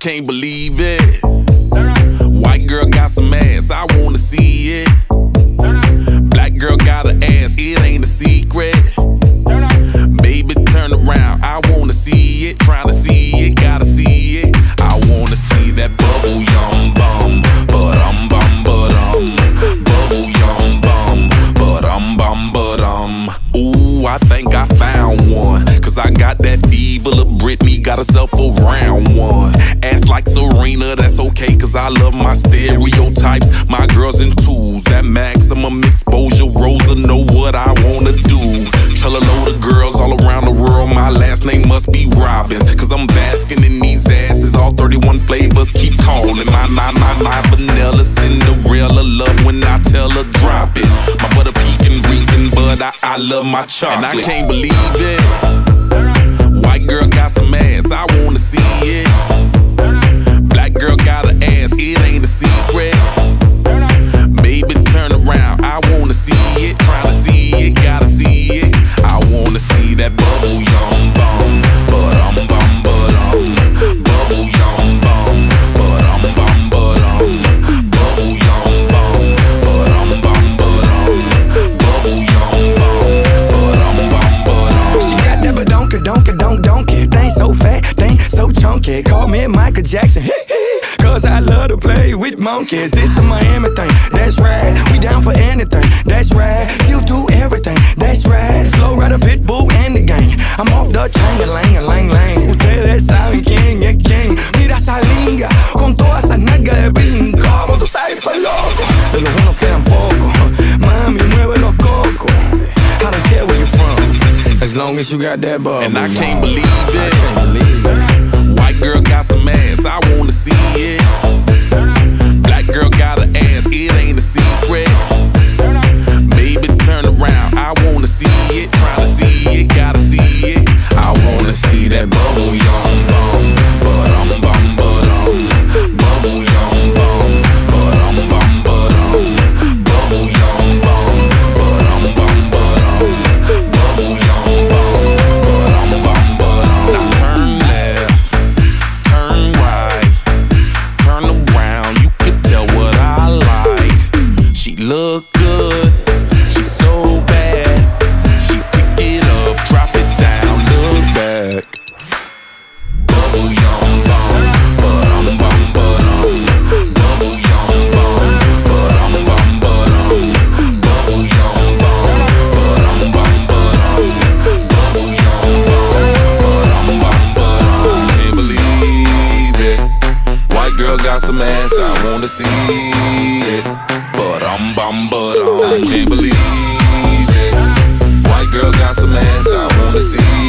can't believe it. White girl got some ass, I wanna see it. Black girl got an ass, it ain't a secret. Baby, turn around, I wanna see it. Tryna see it, gotta see it. I wanna see that bubble yum bum, but bubble yum bum, but ooh, I think I found one. Cause I got that fever, little Britney got herself a round one. Ass like Serena, that's okay, cause I love my stereotypes. My girls in twos, that maximum exposure. Rosa know what I wanna do. Tell a load of girls all around the world my last name must be Robbins. Cause I'm basking in these asses, all 31 flavors keep calling. My vanilla Cinderella love when I tell her drop it. My butter pecan reeking, but I love my chocolate. And I can't believe it. White girl got some ass, I wanna see it. Black girl got an ass, it ain't a secret. Baby, turn around, I wanna see it. Tryna see it, gotta see it. I wanna see that bubble yum bum, but bubble yum bum, but bubble yum bum, but bubble yum bum, She got that donka, thing so fat, thing so chunky. Call me Michael Jackson, cause I love to play with monkeys. It's a Miami thing, that's right. We down for anything, that's right. You do everything, that's right. Flow right a pitbull and the gang. I'm off the chain, lang. Ustedes saben quién es quién. Mira esa linga, con todas esas nalgas de brinco. Como tú sabes, pues loco, de los buenos quedan pocos. Mami, mueve los cocos. I don't care where you from, as long as you got that bubble. And I can't believe it. White girl got some ass, I wanna see it. Black girl got an ass, it ain't a secret. Baby, turn around, I wanna see it. Tryna see it, gotta see it. I wanna see that bubble yum bum, but bubble yum bum, but bubble yum bum, but bubble yum bum, Now turn left, turn right, turn around, you can tell what I like. She look good, she's so bad. She pick it up, drop it down, look back. Bubble yum bum, but bubble yum bum, but bubble yum bum, bubble yum bum, Can't believe it. White girl got some ass, I wanna see it. But I can't believe it. White girl got some ass, I wanna see it.